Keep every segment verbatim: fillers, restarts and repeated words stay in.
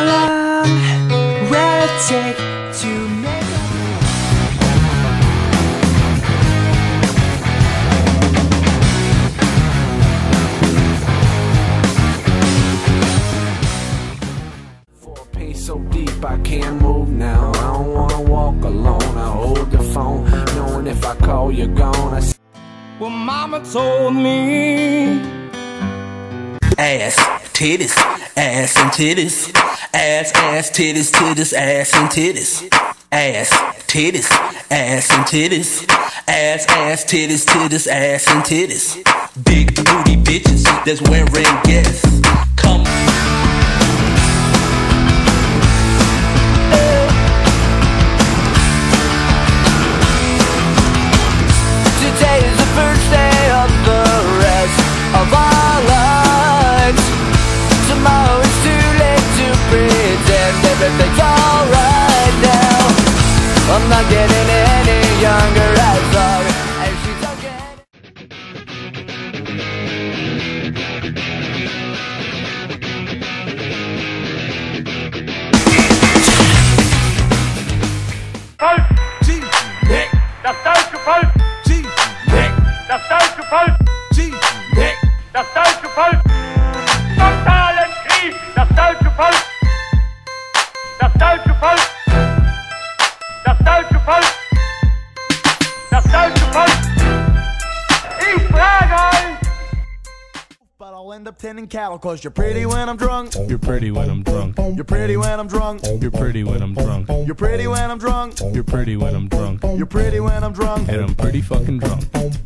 How long will it take to make For a pain so deep I can't move now. I don't wanna walk alone. I hold the phone, knowing if I call you're gone. I Well, mama told me ass, titties, ass and titties, ass, ass, titties, titties, ass and titties, ass, titties, ass and titties, ass, ass, titties, titties, ass and titties, big booty bitches that's wearing guests. Come. Today is the first day of the rest of our lives. Tomorrow is too late to pretend everything's alright now. I'm not getting any younger as long as she's not getting. Volk! G-Nick! Das deutsche Volk! G-Nick! Das deutsche Volk! G-Nick! Das deutsche Volk! Totalen Krieg! Das deutsche Volk! Das deutsche Volk! Das deutsche Volk! Das deutsche Volk! Ich frage euch! But I'll end up tending cattle, cause you're pretty when I'm drunk. You're pretty when I'm drunk. You're pretty when I'm drunk. You're pretty when I'm drunk. You're pretty when I'm drunk. You're pretty when I'm drunk. You're pretty when I'm drunk. And I'm pretty fucking drunk.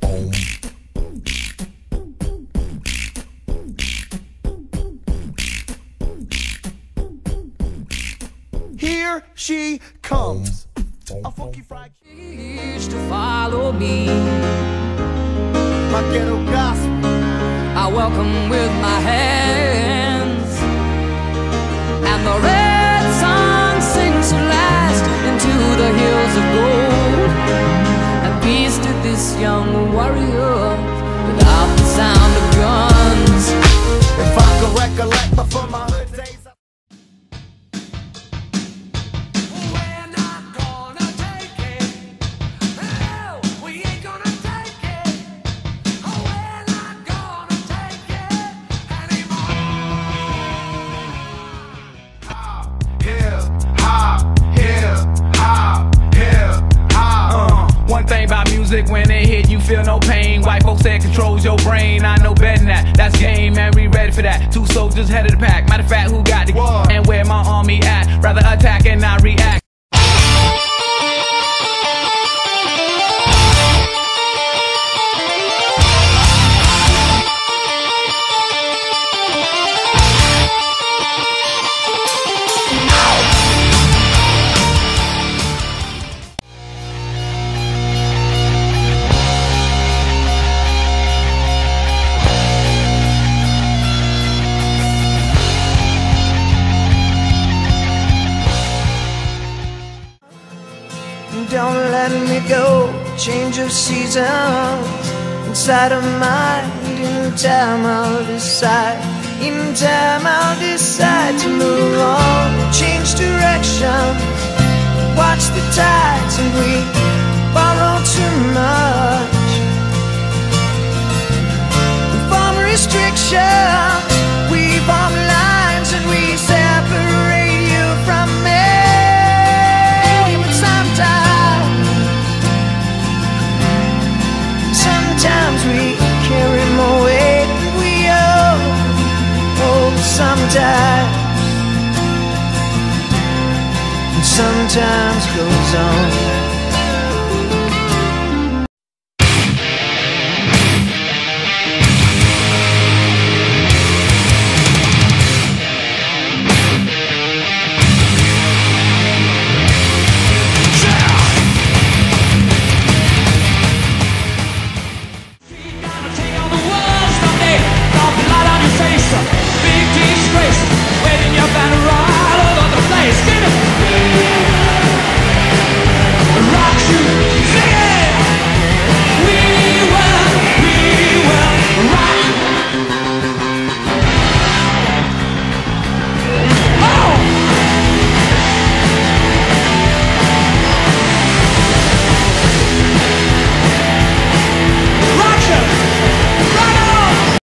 Here she comes. A funky fried Used to follow me. my ghetto gospel. I welcome with my hands, and the red sun sinks at last into the hills of gold. And peace to this young warrior without the sound of guns. If I could recollect before my hood days. We're not gonna take it. No, we ain't gonna take it. Oh, we're not gonna take it anymore. hip hop, hip hop, hip hop. uh, One thing about music, when it hit you feel no pain. White folks say it controls your brain, I know better than that. That's game, man, we ready for that. Two soldiers head of the pack, matter of fact, who got the What? and where my army at? Rather attack and not react. Don't let me go, change of seasons inside of mind. In time I'll decide, in time I'll decide to move on, change directions, watch the tides, and we borrow too much. We form restrictions, we form lines, and we separate you from me. But sometimes, sometimes we carry more weight than we owe. Oh, sometimes, and sometimes goes on.